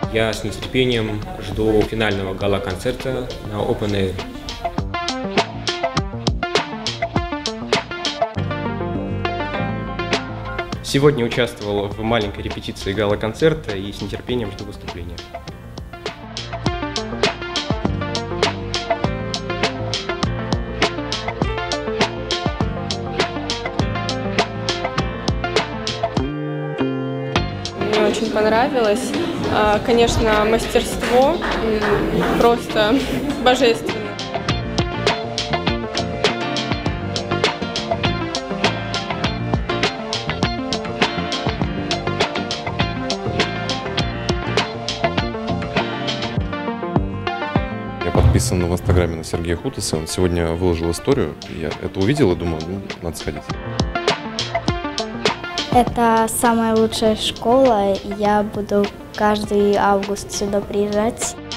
Я с нетерпением жду финального гала-концерта на Open Air. Сегодня участвовал в маленькой репетиции гала-концерта и с нетерпением жду выступления. Мне очень понравилось. Конечно, мастерство просто божественно. Я подписан в Инстаграме на Сергея Хутаса. Он сегодня выложил историю. Я это увидел и думаю, надо сходить. Это самая лучшая школа, и я буду каждый август сюда приезжать.